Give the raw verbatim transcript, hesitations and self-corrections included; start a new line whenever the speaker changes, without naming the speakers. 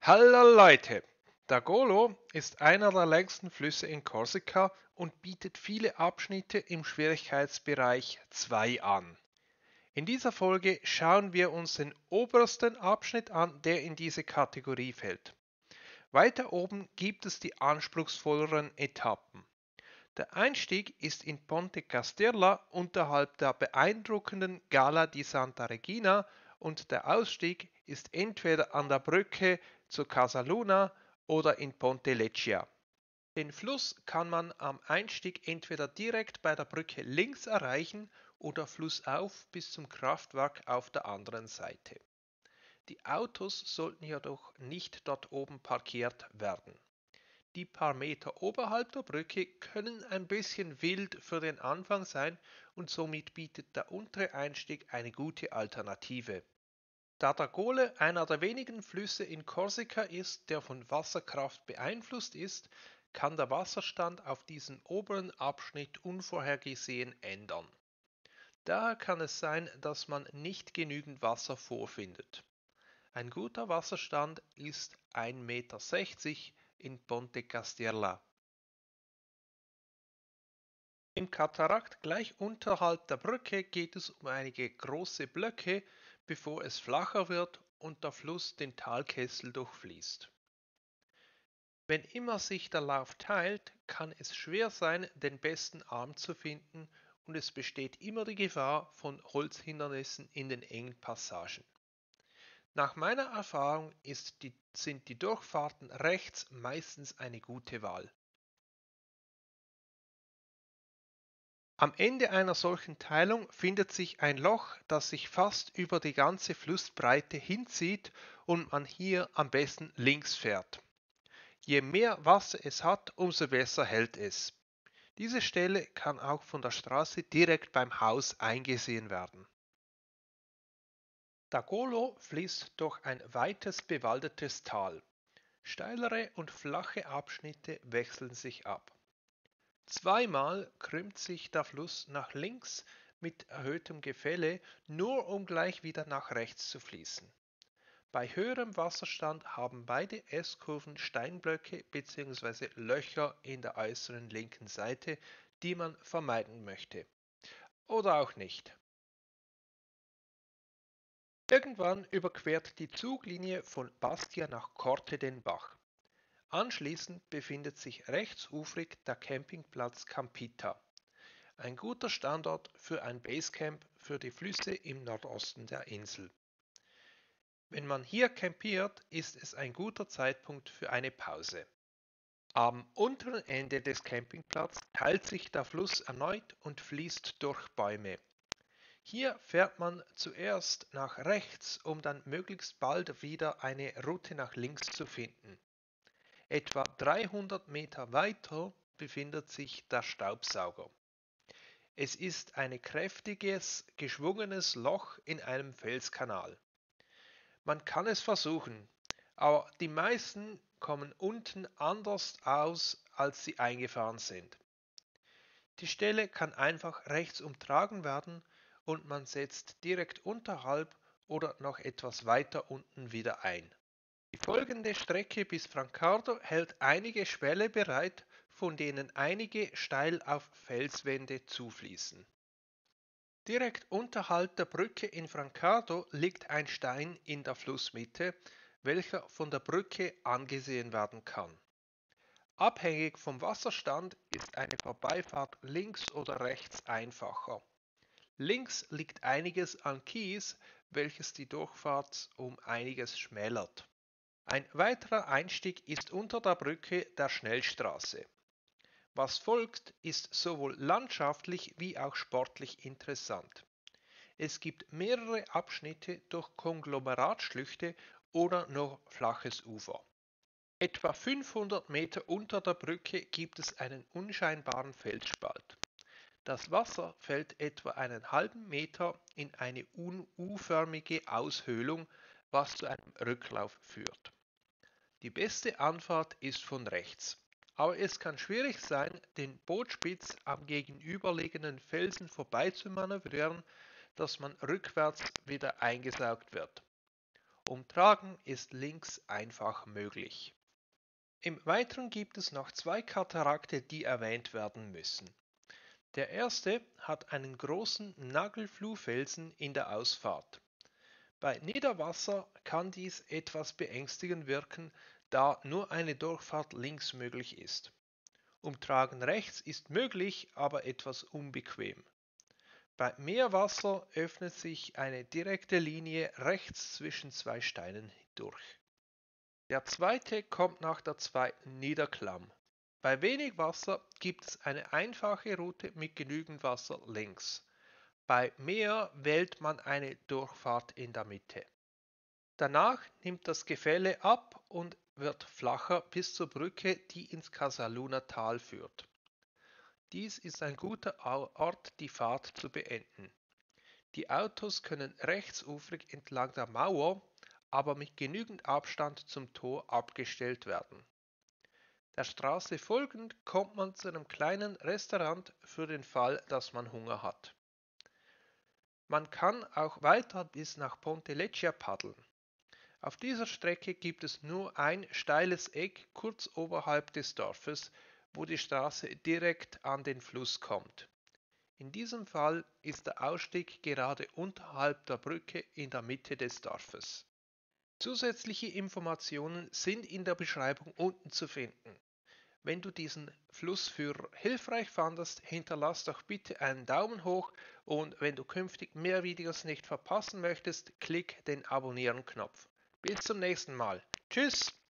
Hallo Leute! Der Golo ist einer der längsten Flüsse in Korsika und bietet viele Abschnitte im Schwierigkeitsbereich zwei an. In dieser Folge schauen wir uns den obersten Abschnitt an, der in diese Kategorie fällt. Weiter oben gibt es die anspruchsvolleren Etappen. Der Einstieg ist in Ponte Casterla unterhalb der beeindruckenden Gala di Santa Regina und der Ausstieg ist entweder an der Brücke zu Casaluna oder in Ponte Leccia. Den Fluss kann man am Einstieg entweder direkt bei der Brücke links erreichen oder flussauf bis zum Kraftwerk auf der anderen Seite. Die Autos sollten jedoch nicht dort oben parkiert werden. Die paar Meter oberhalb der Brücke können ein bisschen wild für den Anfang sein und somit bietet der untere Einstieg eine gute Alternative. Da der Gole einer der wenigen Flüsse in Korsika ist, der von Wasserkraft beeinflusst ist, kann der Wasserstand auf diesem oberen Abschnitt unvorhergesehen ändern. Daher kann es sein, dass man nicht genügend Wasser vorfindet. Ein guter Wasserstand ist ein Meter sechzig in Ponte Casterla. Im Katarakt gleich unterhalb der Brücke geht es um einige große Blöcke, bevor es flacher wird und der Fluss den Talkessel durchfließt. Wenn immer sich der Lauf teilt, kann es schwer sein, den besten Arm zu finden und es besteht immer die Gefahr von Holzhindernissen in den engen Passagen. Nach meiner Erfahrung ist die, sind die Durchfahrten rechts meistens eine gute Wahl. Am Ende einer solchen Teilung findet sich ein Loch, das sich fast über die ganze Flussbreite hinzieht und man hier am besten links fährt. Je mehr Wasser es hat, umso besser hält es. Diese Stelle kann auch von der Straße direkt beim Haus eingesehen werden. Der Golo fließt durch ein weites bewaldetes Tal. Steilere und flache Abschnitte wechseln sich ab. Zweimal krümmt sich der Fluss nach links mit erhöhtem Gefälle, nur um gleich wieder nach rechts zu fließen. Bei höherem Wasserstand haben beide S-Kurven Steinblöcke bzw. Löcher in der äußeren linken Seite, die man vermeiden möchte. Oder auch nicht. Irgendwann überquert die Zuglinie von Bastia nach Corte den Bach. Anschließend befindet sich rechtsufrig der Campingplatz Campita. Ein guter Standort für ein Basecamp für die Flüsse im Nordosten der Insel. Wenn man hier campiert, ist es ein guter Zeitpunkt für eine Pause. Am unteren Ende des Campingplatzes teilt sich der Fluss erneut und fließt durch Bäume. Hier fährt man zuerst nach rechts, um dann möglichst bald wieder eine Route nach links zu finden. Etwa dreihundert Meter weiter befindet sich der Staubsauger. Es ist ein kräftiges, geschwungenes Loch in einem Felskanal. Man kann es versuchen, aber die meisten kommen unten anders aus, als sie eingefahren sind. Die Stelle kann einfach rechts umtragen werden und man setzt direkt unterhalb oder noch etwas weiter unten wieder ein. Die folgende Strecke bis Francardo hält einige Schwälle bereit, von denen einige steil auf Felswände zufließen. Direkt unterhalb der Brücke in Francardo liegt ein Stein in der Flussmitte, welcher von der Brücke angesehen werden kann. Abhängig vom Wasserstand ist eine Vorbeifahrt links oder rechts einfacher. Links liegt einiges an Kies, welches die Durchfahrt um einiges schmälert. Ein weiterer Einstieg ist unter der Brücke der Schnellstraße. Was folgt, ist sowohl landschaftlich wie auch sportlich interessant. Es gibt mehrere Abschnitte durch Konglomeratschlüchte oder noch flaches Ufer. Etwa fünfhundert Meter unter der Brücke gibt es einen unscheinbaren Felsspalt. Das Wasser fällt etwa einen halben Meter in eine U-förmige Aushöhlung, was zu einem Rücklauf führt. Die beste Anfahrt ist von rechts, aber es kann schwierig sein, den Bootspitz am gegenüberliegenden Felsen vorbei zu manövrieren, dass man rückwärts wieder eingesaugt wird. Umtragen ist links einfach möglich. Im Weiteren gibt es noch zwei Katarakte, die erwähnt werden müssen. Der erste hat einen großen Nagelfluhfelsen in der Ausfahrt. Bei Niederwasser kann dies etwas beängstigend wirken, da nur eine Durchfahrt links möglich ist. Umtragen rechts ist möglich, aber etwas unbequem. Bei Meerwasser öffnet sich eine direkte Linie rechts zwischen zwei Steinen durch. Der zweite kommt nach der zweiten Niederklamm. Bei wenig Wasser gibt es eine einfache Route mit genügend Wasser links. Bei Meer wählt man eine Durchfahrt in der Mitte. Danach nimmt das Gefälle ab und wird flacher bis zur Brücke, die ins Casaluna Tal führt. Dies ist ein guter Ort, die Fahrt zu beenden. Die Autos können rechtsufrig entlang der Mauer, aber mit genügend Abstand zum Tor abgestellt werden. Der Straße folgend kommt man zu einem kleinen Restaurant für den Fall, dass man Hunger hat. Man kann auch weiter bis nach Ponte Leccia paddeln. Auf dieser Strecke gibt es nur ein steiles Eck kurz oberhalb des Dorfes, wo die Straße direkt an den Fluss kommt. In diesem Fall ist der Ausstieg gerade unterhalb der Brücke in der Mitte des Dorfes. Zusätzliche Informationen sind in der Beschreibung unten zu finden. Wenn du diesen Flussführer hilfreich fandest, hinterlass doch bitte einen Daumen hoch und wenn du künftig mehr Videos nicht verpassen möchtest, klick den Abonnieren-Knopf. Bis zum nächsten Mal. Tschüss!